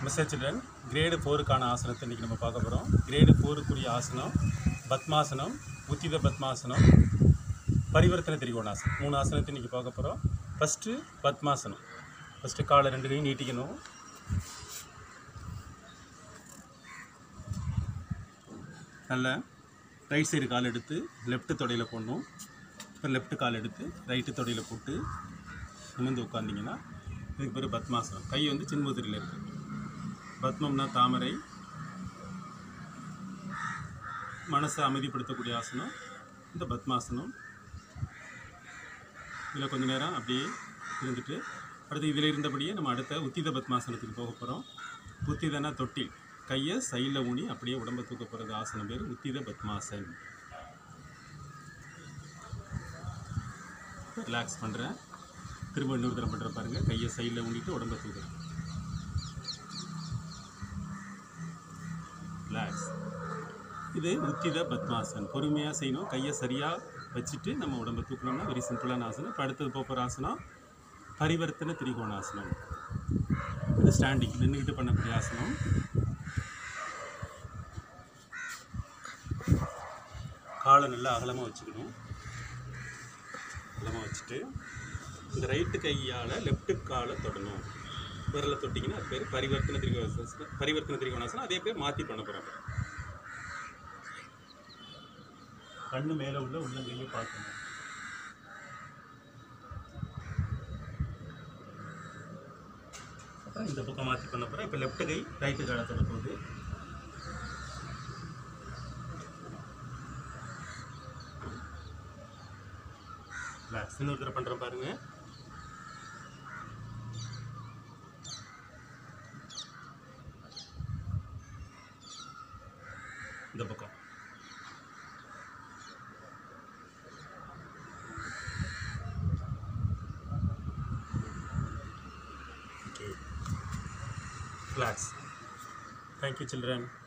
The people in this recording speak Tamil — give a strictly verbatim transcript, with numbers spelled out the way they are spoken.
மிஸ்டர் சில்ட்ரன் கிரேடு ஃபோருக்கான ஆசனத்தை இன்றைக்கி நம்ம பார்க்க போகிறோம். கிரேடு ஃபோருக்குரிய ஆசனம் பத்மாசனம், உத்தித பத்மாசனம், பரிவர்த்தனை திரிகோணாசனம். மூணு ஆசனத்தை இன்றைக்கி பார்க்க போகிறோம். ஃபஸ்ட்டு பத்மாசனம். ஃபஸ்ட்டு காலை ரெண்டு கையும் நீட்டிக்கணும். நல்லா ரைட் சைடு கால் எடுத்து லெஃப்ட்டு தொடையில் போடணும். இப்போ லெஃப்ட்டு கால் எடுத்து ரைட்டு தொடையில் போட்டு நிமிர்ந்து உட்காந்திங்கன்னா இதுக்கு பேர் பத்மாசனம். கை வந்து சின்முதிரியில் இருக்குது. பத்மம்னா தாமரை, மனசை அமைதிப்படுத்தக்கூடிய ஆசனம் இந்த பத்மாசனம். இதில் கொஞ்சம் நேரம் அப்படியே இருந்துட்டு அடுத்து இதில் இருந்தபடியே நம்ம அடுத்த உத்தித பத்மாசனத்துக்கு போக போகிறோம். உத்திதனா தொட்டில், கையை சைடில் ஊனி அப்படியே உடம்பை தூக்க போகிறது ஆசனம் பேர் உத்தித பத்மாசன். ரிலாக்ஸ் பண்ணுறேன். திரும்ப இன்னொரு தரம் பண்ணுற பாருங்கள். கையை சைடில் ஊனிட்டு உடம்பை தூக்குறேன். ரிலாக்ஸ். இது உத்தித பத்மாசன். பொறுமையாக செய்யணும். கையை சரியாக வச்சுட்டு நம்ம உடம்பை தூக்கணும்னா வெரி சிம்பிளான ஆசனம். இப்போ அடுத்தது போகிற ஆசனம் பரிவர்த்தனை திரிகோணாசனம். இது ஸ்டாண்டிங், நின்றுக்கிட்டு பண்ணக்கூடிய ஆசனம். காலை நல்லா அகலமாக வச்சுக்கணும். அகலமாக வச்சுட்டு இந்த ரைட்டு கையால் லெஃப்ட்டு காலை தொடணும். விரலை தொட்டிங்கன்னா அது பேர் பரிவர்த்தனை திரிகோணாசனம். பரிவர்த்தனை திரிகோணாசனம் அதே பேர் மாற்றி பண்ண போகிறாங்க. கண்ணு மேலே உள்ள உள்ளங்கையை பார்க்கணும். அப்புறம் இந்த பக்கம் மாற்றி பண்ண போகிறேன். இப்போ லெஃப்ட்டு கை ரைட்டு காலை தொட போகுது. ரிலாக்ஸ். இன்னொரு தடவை பண்ணுறேன் பாருங்கள். இந்த பக்கம் okay. Relax. Thank you, children.